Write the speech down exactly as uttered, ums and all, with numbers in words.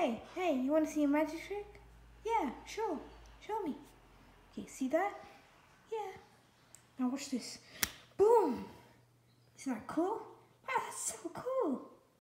Hey, hey, you want to see a magic trick? Yeah, sure. Show me. Okay, see that? Yeah. Now watch this. Boom! Isn't that cool? Wow, that's so cool.